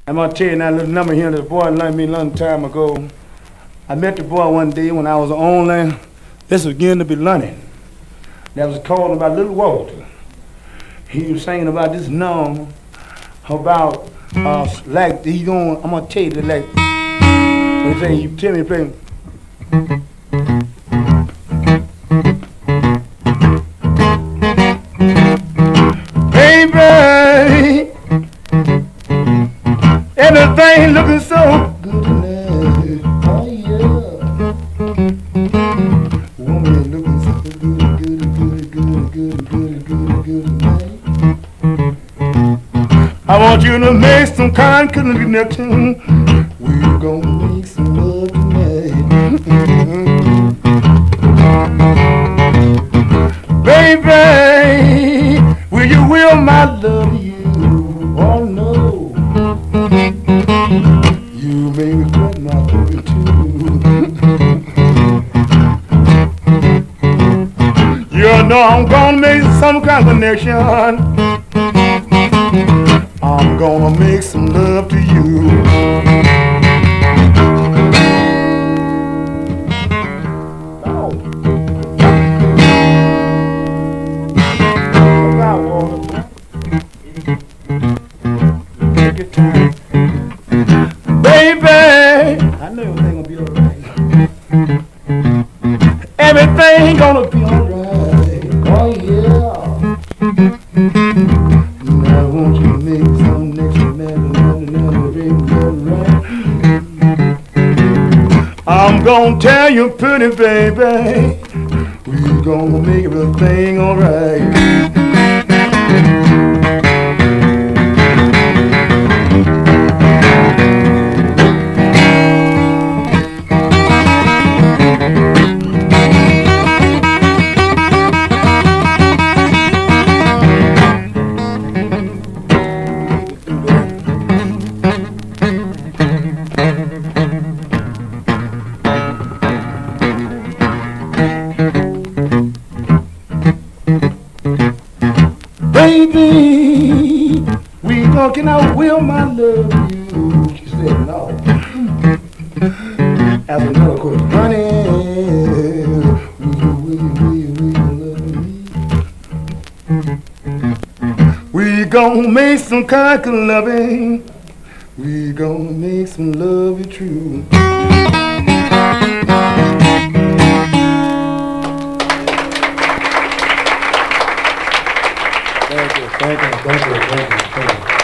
I'm gonna tell you that little number here that the boy learned me a long time ago. I met the boy one day when I was only, this was beginning to be learning. That was called about Little Walter. He was singing about this number about like he going. I'm gonna tell you that like when he say you tell me to play. Baby, everything looking so good tonight. Oh yeah, woman looking so good tonight. I want you to make some kind of connection. We're gonna make some love tonight. Baby, will my love you? Oh no, you may regret my loving too. You know I'm gonna make some kind of connection. I'm gonna make some love to you. Baby, I know everything gonna be alright. Everything gonna be alright. Oh yeah. Now I want you to make some next right. I'm gonna tell you pretty baby, we gonna make everything alright. Baby, we talking, I will my love you. She said no. As another course running, we gonna make some kind of loving. We gonna make some love you true. Thank you.